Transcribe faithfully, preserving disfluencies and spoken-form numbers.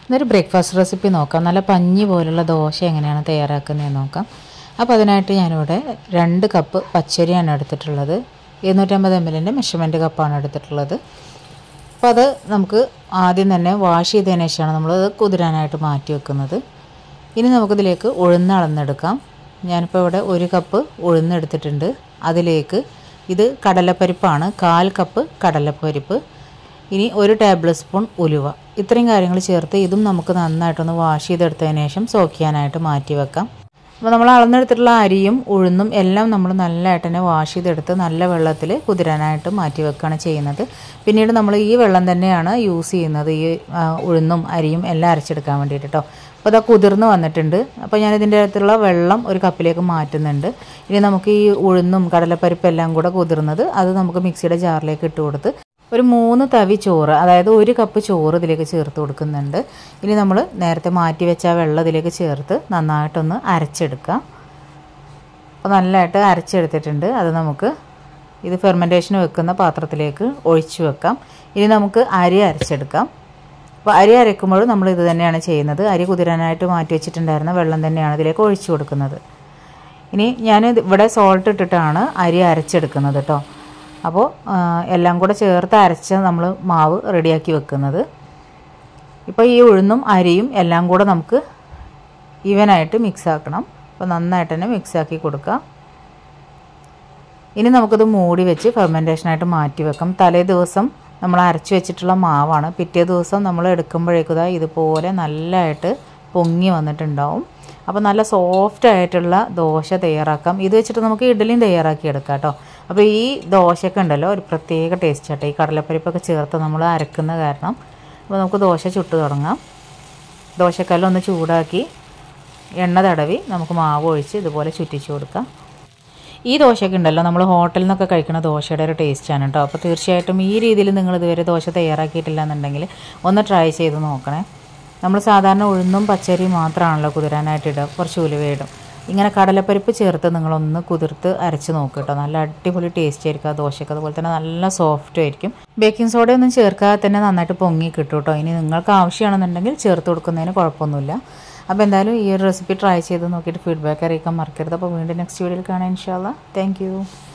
ഇന്നൊരു breakfast recipe നോക്കാം. നല്ല പഞ്ഞി പോലുള്ള ദോശ എങ്ങനെയാണ് തയ്യാറാക്കുന്നതെന്ന് നോക്കാം. അപ്പോൾ അതിനായിട്ട് ഞാനിവിടെ രണ്ട് കപ്പ് പച്ചരിയാണ് എടുത്തിട്ടുള്ളത്. ഇരുന്നൂറ്റമ്പത് എം എല്ലിൻ്റെ മെഷർമെൻറ്റ് കപ്പാണ് എടുത്തിട്ടുള്ളത്. അപ്പോൾ അത് നമുക്ക് ആദ്യം തന്നെ വാഷ് ചെയ്തതിന് ശേഷമാണ് നമ്മളത് കുതിരാനായിട്ട് മാറ്റി വെക്കുന്നത്. ഇനി നമുക്കിതിലേക്ക് ഉഴുന്ന് അളന്നെടുക്കാം. ഞാനിപ്പോൾ ഇവിടെ ഒരു കപ്പ് ഉഴുന്നെടുത്തിട്ടുണ്ട്. അതിലേക്ക് ഇത് കടലപ്പരിപ്പാണ്, കാൽ കപ്പ് കടലപ്പരിപ്പ്. ഇനി ഒരു ടേബിൾ സ്പൂൺ ഉലുവ. ഇത്രയും കാര്യങ്ങൾ ചേർത്ത് ഇതും നമുക്ക് നന്നായിട്ടൊന്ന് വാഷ് ചെയ്തെടുത്തതിന് ശേഷം സോക്ക് ചെയ്യാനായിട്ട് മാറ്റി വെക്കാം. അപ്പോൾ നമ്മൾ അളന്നെടുത്തിട്ടുള്ള അരിയും ഉഴുന്നും എല്ലാം നമ്മൾ നല്ലതായിട്ട് തന്നെ വാഷ് ചെയ്തെടുത്ത് നല്ല വെള്ളത്തിൽ കുതിരാനായിട്ട് മാറ്റി വെക്കുകയാണ് ചെയ്യുന്നത്. പിന്നീട് നമ്മൾ ഈ വെള്ളം തന്നെയാണ് യൂസ് ചെയ്യുന്നത്, ഈ ഉഴുന്നും അരിയും എല്ലാം അരച്ചെടുക്കാൻ വേണ്ടിയിട്ട് കേട്ടോ. അപ്പോൾ അത് കുതിർന്ന് വന്നിട്ടുണ്ട്. അപ്പോൾ ഞാനിതിൻ്റെ അകത്തുള്ള വെള്ളം ഒരു കപ്പിലേക്ക് മാറ്റുന്നുണ്ട്. ഇനി നമുക്ക് ഈ ഉഴുന്നും കടലപ്പരിപ്പും എല്ലാം കൂടെ കുതിർന്നത് അത് നമുക്ക് മിക്സിയുടെ ജാറിലേക്ക് ഇട്ട് കൊടുത്ത് ഒരു മൂന്ന് തവി ചോറ്, അതായത് ഒരു കപ്പ് ചോറ് ഇതിലേക്ക് ചേർത്ത് കൊടുക്കുന്നുണ്ട്. ഇനി നമ്മൾ നേരത്തെ മാറ്റി വെച്ച ആ വെള്ളം ഇതിലേക്ക് ചേർത്ത് നന്നായിട്ടൊന്ന് അരച്ചെടുക്കാം. അപ്പോൾ നല്ലതായിട്ട് അരച്ചെടുത്തിട്ടുണ്ട്. അത് നമുക്ക് ഇത് ഫെർമെൻറ്റേഷന് വെക്കുന്ന പാത്രത്തിലേക്ക് ഒഴിച്ചു വെക്കാം. ഇനി നമുക്ക് അരി അരച്ചെടുക്കാം. അപ്പോൾ അരി അരയ്ക്കുമ്പോൾ നമ്മൾ ഇത് തന്നെയാണ് ചെയ്യുന്നത്. അരി കുതിരാനായിട്ട് മാറ്റി വെച്ചിട്ടുണ്ടായിരുന്ന വെള്ളം തന്നെയാണ് ഇതിലേക്ക് ഒഴിച്ചു കൊടുക്കുന്നത്. ഇനി ഞാൻ ഇവിടെ സോൾട്ട് ഇട്ടിട്ടാണ് അരി അരച്ചെടുക്കുന്നത് കേട്ടോ. അപ്പോൾ എല്ലാം കൂടെ ചേർത്ത് അരച്ച് നമ്മൾ മാവ് റെഡിയാക്കി വെക്കുന്നത്. ഇപ്പോൾ ഈ ഉഴുന്നും അരിയും എല്ലാം കൂടെ നമുക്ക് ഈവനായിട്ട് മിക്സ് ആക്കണം. അപ്പോൾ നന്നായിട്ട് തന്നെ മിക്സാക്കി കൊടുക്കുക. ഇനി നമുക്കത് മൂടി വെച്ച് ഫെർമെൻറ്റേഷനായിട്ട് മാറ്റി വെക്കാം. തലേ ദിവസം നമ്മൾ അരച്ച് വെച്ചിട്ടുള്ള മാവാണ്. പിറ്റേ ദിവസം നമ്മൾ എടുക്കുമ്പോഴേക്കും ഇതുപോലെ നല്ലതായിട്ട് പൊങ്ങി വന്നിട്ടുണ്ടാവും. അപ്പോൾ നല്ല സോഫ്റ്റ് ആയിട്ടുള്ള ദോശ തയ്യാറാക്കാം. ഇത് വെച്ചിട്ട് നമുക്ക് ഇഡ്ഡലിയും തയ്യാറാക്കി എടുക്കാം കേട്ടോ. അപ്പോൾ ഈ ദോശയൊക്കെ ഉണ്ടല്ലോ ഒരു പ്രത്യേക ടേസ്റ്റ് ആട്ടോ, ഈ കടലപ്പരിപ്പൊക്കെ ചേർത്ത് നമ്മൾ അരക്കുന്ന കാരണം. അപ്പോൾ നമുക്ക് ദോശ ചുട്ട് തുടങ്ങാം. ദോശക്കല്ലൊന്ന് ചൂടാക്കി എണ്ണ തടവി നമുക്ക് മാവ് ഒഴിച്ച് ഇതുപോലെ ചുറ്റിച്ച് കൊടുക്കാം. ഈ ദോശയൊക്കെ ഉണ്ടല്ലോ നമ്മൾ ഹോട്ടലിൽ നിന്നൊക്കെ കഴിക്കുന്ന ദോശയുടെ ഒരു ടേസ്റ്റാണ് കേട്ടോ. അപ്പോൾ തീർച്ചയായിട്ടും ഈ രീതിയിൽ നിങ്ങൾ ഇതുവരെ ദോശ തയ്യാറാക്കിയിട്ടില്ല എന്നുണ്ടെങ്കിൽ ഒന്ന് ട്രൈ ചെയ്ത് നോക്കണേ. നമ്മൾ സാധാരണ ഉഴുന്നും പച്ചരിയും മാത്രമാണല്ലോ കുതിരാനായിട്ട് ഇടുക, കുറച്ച് ഉലുവയിടും. ഇങ്ങനെ കടലപ്പരിപ്പ് ചേർത്ത് നിങ്ങളൊന്ന് കുതിർത്ത് അരച്ച് നോക്കുക കേട്ടോ. നല്ല അടിപൊളി ടേസ്റ്റ് ആയിരിക്കും ആ ദോശയ്ക്ക്. അതുപോലെ തന്നെ നല്ല സോഫ്റ്റും ആയിരിക്കും. ബേക്കിംഗ് സോഡയൊന്നും ചേർക്കാതെ തന്നെ നന്നായിട്ട് പൊങ്ങി കിട്ടും കേട്ടോ. ഇനി നിങ്ങൾക്ക് ആവശ്യമാണെന്നുണ്ടെങ്കിൽ ചേർത്ത് കൊടുക്കുന്നതിന് കുഴപ്പമൊന്നുമില്ല. അപ്പോൾ എന്തായാലും ഈ ഒരു റെസിപ്പി ട്രൈ ചെയ്ത് നോക്കിയിട്ട് ഫീഡ്ബാക്ക് അറിയിക്കാൻ മറക്കരുത്. അപ്പോൾ വീണ്ടും നെക്സ്റ്റ് വീഡിയോയിൽ കാണാം ഇൻഷാ അല്ലാഹ്. Thank you.